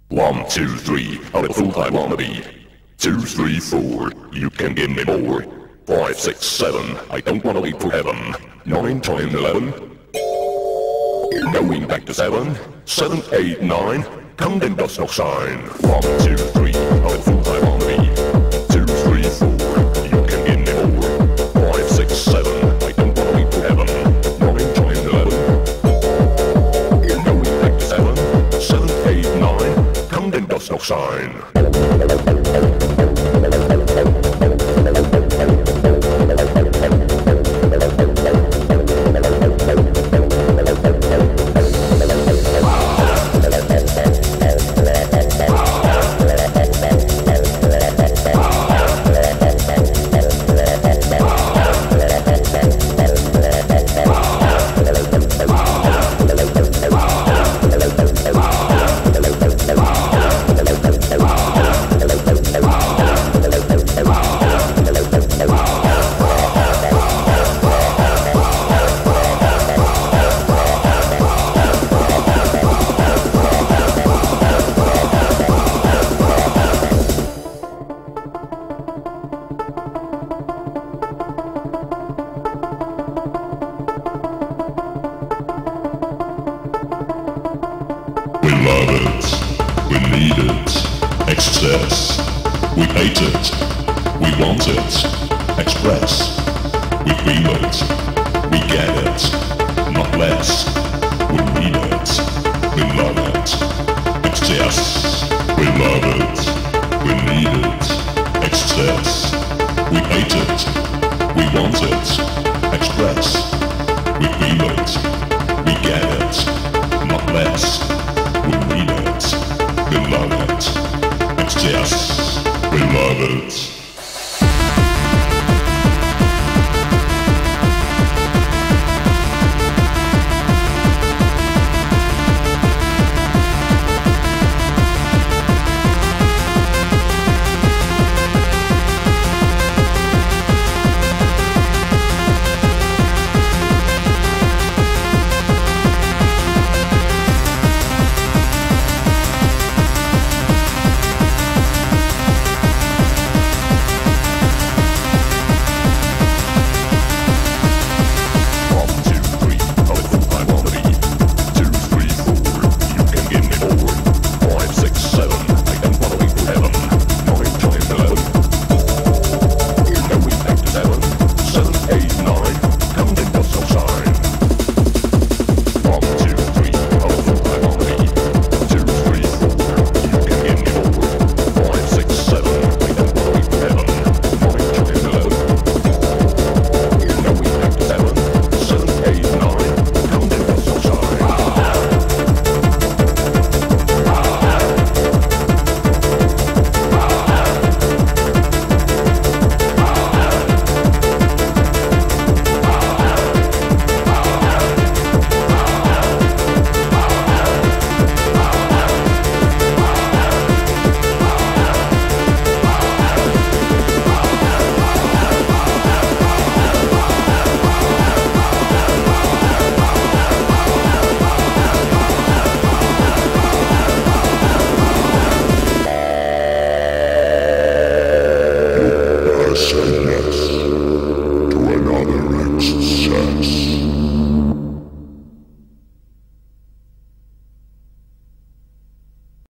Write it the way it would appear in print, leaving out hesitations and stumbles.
1, 2, 3, I'm a full-time wannabe. 2, 3, 4, you can give me more. 5, 6, 7, I don't wanna wait for heaven. 9, 10, 11, going back to 7. 7, 8, 9, counting does not shine. 1, 2, 3, I'm a full-time wannabe. 2, 3, 4, you can give me more. 5, 6, 7, I don't wanna wait for heaven. 9, 10, 11, going back to 7. 7, 8, 9, counting does not shine. We love it, we need it, excess. We hate it, we want it, express. We feel it, we get it, not less. We need it, we love it, excess. We love it, we need it, excess. We hate it, we want it, express. We feel it, we get it, not less. We need it, we love it, it's just, we love it.